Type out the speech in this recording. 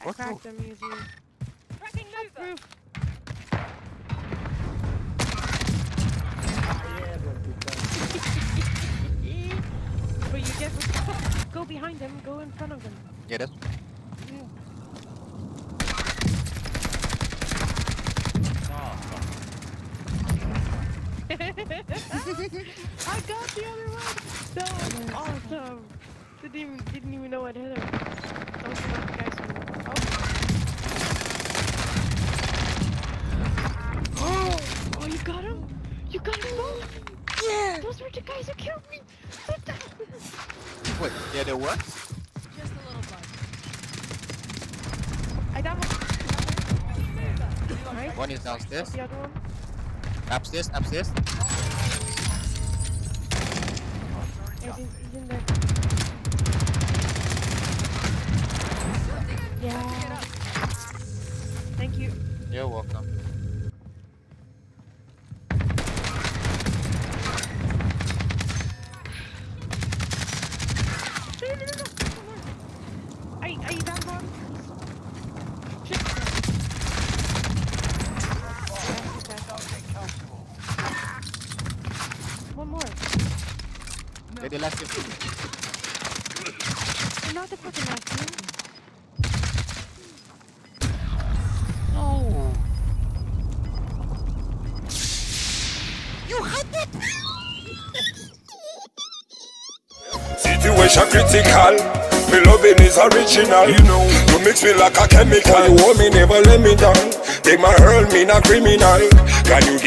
cracked them easy. Cracking mover. But you get go behind them, go in front of them. Yeah, that's. Yeah. I got the other one. That was awesome. Didn't even know I'd hit him. Those are the guys from. Oh, you got him? You got them both? Yeah. Those were the guys who killed me. Wait, yeah, there what? Just a little bug. I got one. Nice. One is downstairs. The other one. Upstairs, upstairs. Yeah, he's in there. Yeah. Thank you. You're welcome. No. Are you down, Bob? Shit. One more. No. They're the last two. They're not the fucking last two. No. You had that. Situation critical, me loving is original. You know, you mix me like a chemical. You want me, never let me down. Take my hurl, me not criminal. Can you